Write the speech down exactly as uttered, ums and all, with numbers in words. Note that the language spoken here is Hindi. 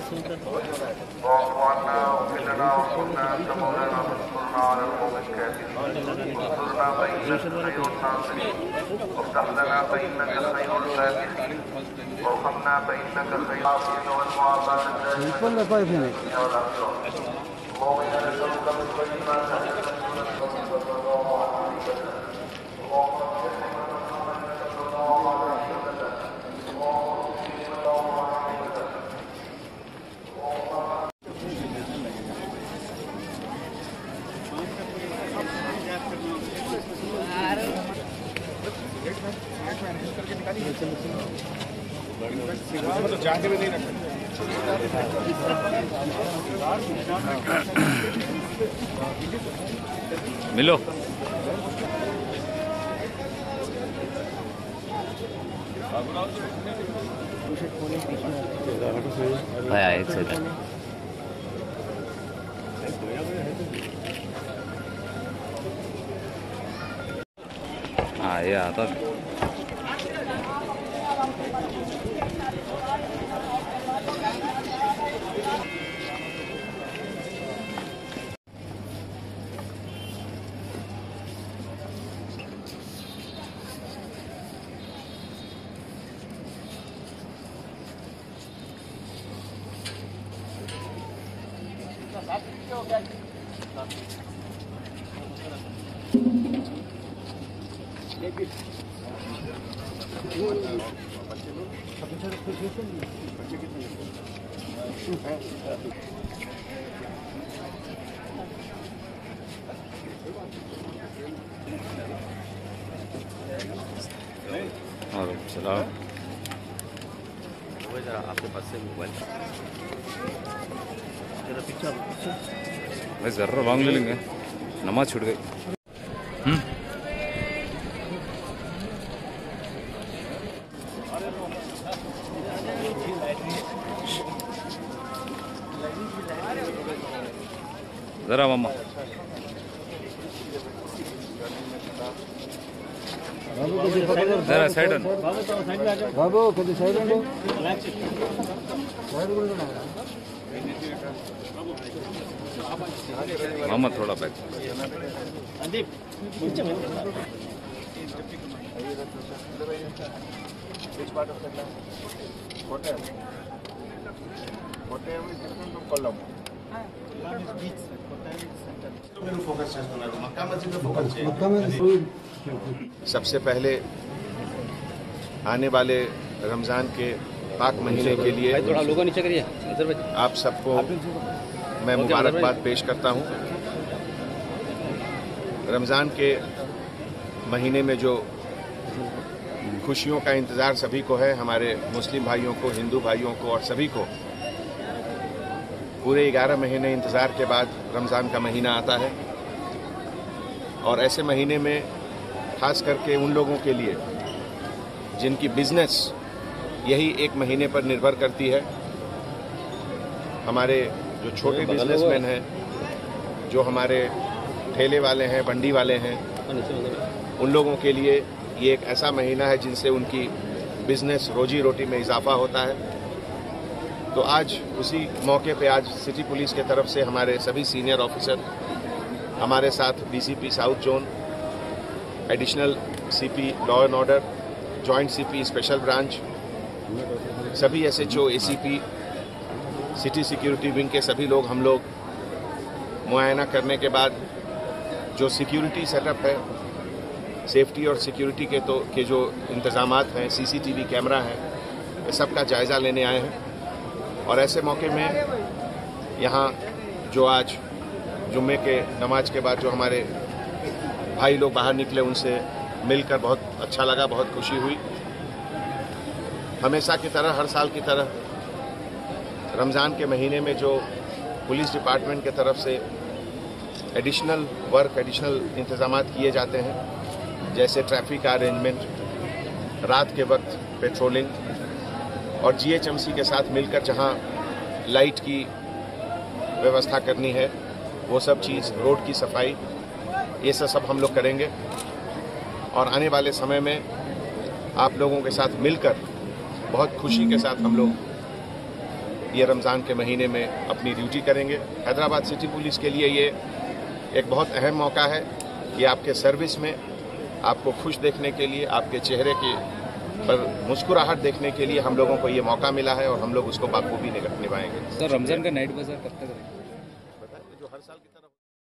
मिलो आया एक सेकंड हाँ ये आता और सलाम जरा आपके पास से मोबाइल जरा पीछे मैं जरा लॉन्ग ले लेंगे नमाज छूट गई हम्म जरा मम्मा जरा साइड बाबू कभी साइड मम्मा थोड़ा बैठ सबसे पहले आने वाले रमज़ान के पाक महीने के लिए थोड़ा लोगों नीचे करिए आप सबको मैं मुबारकबाद पेश करता हूं। रमज़ान के महीने में जो खुशियों का इंतज़ार सभी को है, हमारे मुस्लिम भाइयों को, हिंदू भाइयों को और सभी को पूरे ग्यारह महीने इंतज़ार के बाद रमज़ान का महीना आता है। और ऐसे महीने में खास करके उन लोगों के लिए जिनकी बिजनेस यही एक महीने पर निर्भर करती है, हमारे जो छोटे बिजनेसमैन हैं, जो हमारे ठेले वाले हैं, मंडी वाले हैं, उन लोगों के लिए ये एक ऐसा महीना है जिनसे उनकी बिजनेस रोजी रोटी में इजाफा होता है। तो आज उसी मौके पे आज सिटी पुलिस के तरफ से हमारे सभी सीनियर ऑफिसर हमारे साथ DCP south zone, additional CP law and order, joint CP special branch, सभी SHO, ACP, city security wing के सभी लोग हम लोग मुआयना करने के बाद जो सिक्योरिटी सेटअप है, सेफ्टी और सिक्योरिटी के तो के जो इंतजामात हैं, सीसीटीवी कैमरा है, ये सब का जायज़ा लेने आए हैं। और ऐसे मौके में यहाँ जो आज जुम्मे के नमाज के बाद जो हमारे भाई लोग बाहर निकले, उनसे मिलकर बहुत अच्छा लगा, बहुत खुशी हुई। हमेशा की तरह, हर साल की तरह रमज़ान के महीने में जो पुलिस डिपार्टमेंट के तरफ से एडिशनल वर्क, एडिशनल इंतजामात किए जाते हैं, जैसे ट्रैफिक का अरेंजमेंट, रात के वक्त पेट्रोलिंग और जीएचएमसी के साथ मिलकर जहां लाइट की व्यवस्था करनी है, वो सब चीज़, रोड की सफाई, ये सब सब हम लोग करेंगे। और आने वाले समय में आप लोगों के साथ मिलकर बहुत खुशी के साथ हम लोग ये रमज़ान के महीने में अपनी ड्यूटी करेंगे। हैदराबाद सिटी पुलिस के लिए ये एक बहुत अहम मौका है कि आपके सर्विस में आपको खुश देखने के लिए, आपके चेहरे के पर मुस्कुराहट देखने के लिए हम लोगों को ये मौका मिला है और हम लोग उसको बाखूबी निभाएंगे। सर, रमज़ान का नाइट बाजार कब तक रहेगा? बताइए, जो हर साल की